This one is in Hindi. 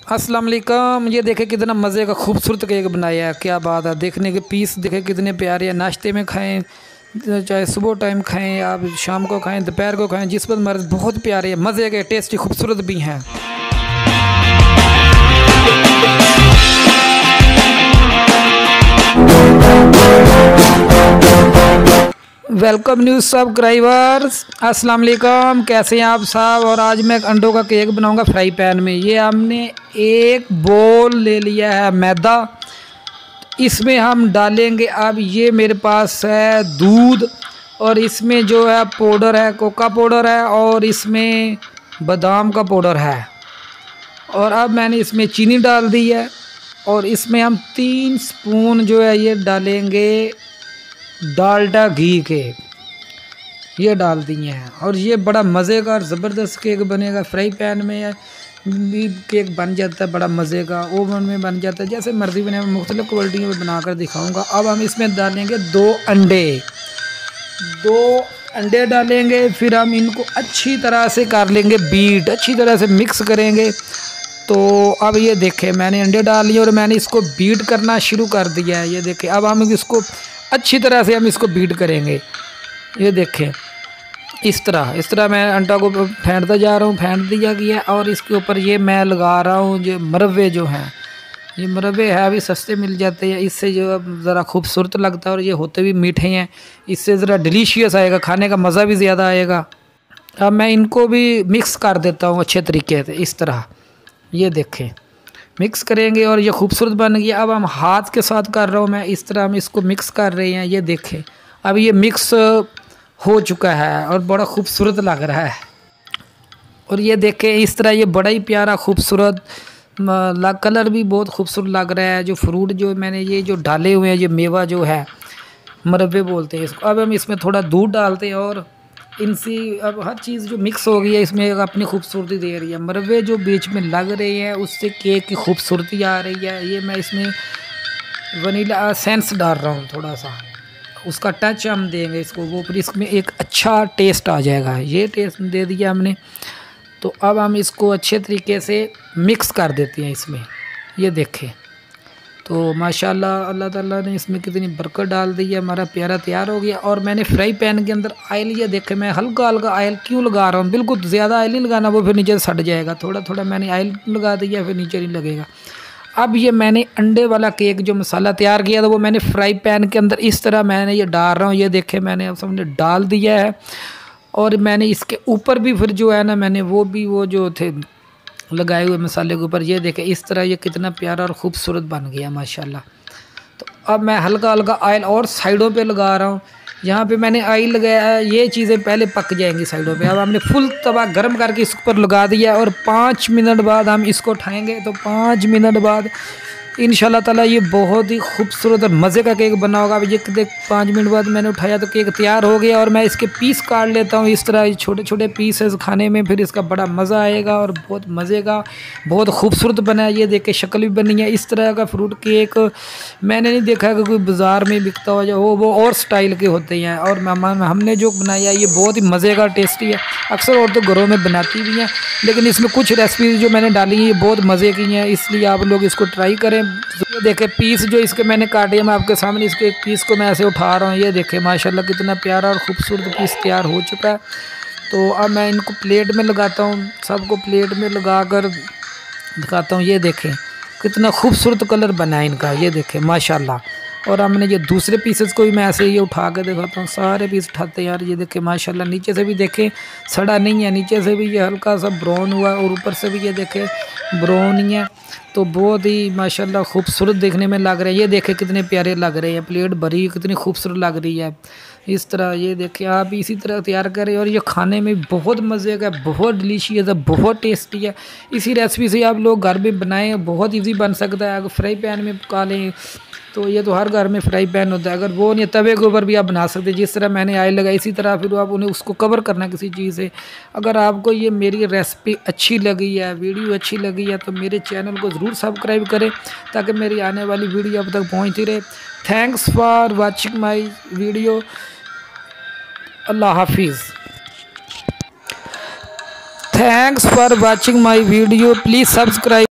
अस्सलाम वालेकुम। ये देखे कितना मज़े का खूबसूरत केक बनाया है, क्या बात है। देखने के पीस देखे कितने प्यारे हैं। नाश्ते में खाएं, चाहे सुबह टाइम खाएं, आप शाम को खाएं, दोपहर को खाएं, जिस पर मर्ज़। बहुत प्यारे हैं, मज़े के, टेस्टी, खूबसूरत भी हैं। वेलकम न्यूज़ सब्सक्राइबर्स, अस्सलाम वालेकुम। कैसे हैं आप सब। और आज मैं एक अंडों का केक बनाऊंगा फ्राई पैन में। ये हमने एक बोल ले लिया है मैदा, इसमें हम डालेंगे अब ये मेरे पास है दूध, और इसमें जो है पाउडर है, कोका पाउडर है, और इसमें बादाम का पाउडर है। और अब मैंने इसमें चीनी डाल दी है, और इसमें हम 3 स्पून जो है ये डालेंगे डालडा घी के, ये डाल दिए हैं। और ये बड़ा मज़े का और ज़बरदस्त केक बनेगा। फ्राई पैन में भी केक बन जाता है, बड़ा मज़े का। ओवन में बन जाता है, जैसे मर्ज़ी बने, मुख्तलिफ़ क्वालिटियों में बनाकर दिखाऊंगा। अब हम इसमें डालेंगे 2 अंडे डालेंगे। फिर हम इनको अच्छी तरह से कर लेंगे बीट, अच्छी तरह से मिक्स करेंगे। तो अब ये देखें, मैंने अंडे डाल लिए और मैंने इसको बीट करना शुरू कर दिया है। ये देखें, अब हम इसको अच्छी तरह से हम इसको बीट करेंगे। ये देखें, इस तरह मैं अंडा को फेंटता जा रहा हूँ, फेंट दिया गया। और इसके ऊपर ये मैं लगा रहा हूँ जो मरवे जो हैं, ये मरवे है अभी सस्ते मिल जाते हैं। इससे जो ज़रा खूबसूरत लगता है, और ये होते भी मीठे हैं, इससे ज़रा डिलीशियस आएगा, खाने का मज़ा भी ज़्यादा आएगा। अब मैं इनको भी मिक्स कर देता हूँ अच्छे तरीके से, इस तरह। ये देखें, मिक्स करेंगे और ये खूबसूरत बन गया। अब हम हाथ के साथ कर रहा हूँ मैं, इस तरह हम इसको मिक्स कर रहे हैं। ये देखें, अब ये मिक्स हो चुका है और बड़ा खूबसूरत लग रहा है। और ये देखें, इस तरह ये बड़ा ही प्यारा खूबसूरत कलर भी बहुत खूबसूरत लग रहा है। जो फ्रूट जो मैंने ये जो डाले हुए हैं, ये मेवा जो है, मरबे बोलते हैं इसको। अब हम इसमें थोड़ा दूध डालते हैं, और इनसे अब हर चीज़ जो मिक्स हो गई है इसमें एक अपनी खूबसूरती दे रही है। मरवे जो बीच में लग रहे हैं उससे केक की खूबसूरती आ रही है। ये मैं इसमें वनीला एसेंस डाल रहा हूँ, थोड़ा सा उसका टच हम देंगे इसको, वो फिर इसमें एक अच्छा टेस्ट आ जाएगा। ये टेस्ट दे दिया हमने। तो अब हम इसको अच्छे तरीके से मिक्स कर देते हैं इसमें। ये देखें, तो माशाल्लाह अल्लाह ताला ने इसमें कितनी बरकत डाल दी है। हमारा प्यारा तैयार हो गया। और मैंने फ्राई पैन के अंदर ऑयल, ये देखे मैं हल्का हल्का ऑयल क्यों लगा रहा हूँ, बिल्कुल ज़्यादा ऑयल नहीं लगाना, वो फिर नीचे सट जाएगा। थोड़ा थोड़ा मैंने ऑयल लगा दिया, फिर नीचे नहीं लगेगा। अब ये मैंने अंडे वाला केक जो मसाला तैयार किया था, वो मैंने फ्राई पैन के अंदर इस तरह मैंने ये डाल रहा हूँ। ये देखे, मैंने अब सामने डाल दिया है। और मैंने इसके ऊपर भी फिर जो है ना, मैंने वो जो थे लगाए हुए मसाले के ऊपर, ये देखें इस तरह ये कितना प्यारा और ख़ूबसूरत बन गया माशाल्लाह। तो अब मैं हल्का हल्का ऑयल और साइडों पे लगा रहा हूँ। यहाँ पे मैंने ऑयल लगाया है, ये चीज़ें पहले पक जाएंगी साइडों पे। अब हमने फुल तवा गर्म करके इस पर लगा दिया, और 5 मिनट बाद हम इसको उठाएँगे। तो 5 मिनट बाद इंशाल्लाह ताला ये बहुत ही खूबसूरत और मज़े का केक बना होगा। अब ये देख, 5 मिनट बाद मैंने उठाया तो केक तैयार हो गया। और मैं इसके पीस काट लेता हूँ इस तरह, छोटे छोटे पीसेस खाने में, फिर इसका बड़ा मज़ा आएगा और बहुत मज़े का, बहुत खूबसूरत बना है। ये देख के शक्ल भी बनी है। इस तरह का फ्रूट केक मैंने नहीं देखा कि कोई बाज़ार में बिकता हो जो वो और स्टाइल के होते हैं। और हमने जो बनाया ये बहुत ही मज़े का, टेस्टी है। अक्सर औरतें घरों में बनाती भी हैं, लेकिन इसमें कुछ रेसिपीज़ जो मैंने डाली हैं ये बहुत मज़े की हैं, इसलिए आप लोग इसको ट्राई करें। ये देखें पीस जो इसके मैंने काटे, मैं आपके सामने इसके एक पीस को मैं ऐसे उठा रहा हूँ। ये देखें माशाल्लाह कितना प्यारा और ख़ूबसूरत पीस तैयार हो चुका है। तो अब मैं इनको प्लेट में लगाता हूँ, सबको प्लेट में लगा कर दिखाता हूँ। ये देखें कितना खूबसूरत कलर बना है इनका, ये देखें माशाल्लाह। और हमने ये दूसरे पीसेस को भी मैं ऐसे ही उठा के दिखाता हूँ। सारे पीस उठाते हैं यार। ये देखें माशाल्लाह, नीचे से भी देखें सड़ा नहीं है, नीचे से भी ये हल्का सा ब्राउन हुआ है, और ऊपर से भी ये देखें ब्राउन ही है। तो बहुत ही माशाल्लाह खूबसूरत देखने में लग रहे हैं। ये देखें कितने प्यारे लग रहे हैं, प्लेट भरी कितनी खूबसूरत लग रही है। इस तरह ये देखें, आप इसी तरह तैयार करें, और ये खाने में बहुत मज़े का, बहुत डिलीशियस है, बहुत टेस्टी है। इसी रेसिपी से आप लोग घर में बनाएं, बहुत इजी बन सकता है। अगर फ्राई पैन में पका लें तो ये तो हर घर में फ्राई पैन होता है, अगर वो नहीं तवे के ऊपर भी आप बना सकते हैं। जिस तरह मैंने ऑयल लगाई इसी तरह फिर आप उन्हें उसको कवर करना किसी चीज़ से। अगर आपको ये मेरी रेसिपी अच्छी लगी है, वीडियो अच्छी लगी है, तो मेरे चैनल को ज़रूर सब्सक्राइब करें, ताकि मेरी आने वाली वीडियो अब तक पहुँचती रहे। Thanks for watching my video. Allah हाफिज़। Thanks for watching my video, please subscribe.